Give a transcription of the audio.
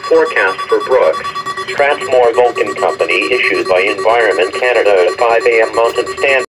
forecast for Brooks. Strathmore Vulcan Company issued by Environment Canada at 5 a.m. Mountain Standard.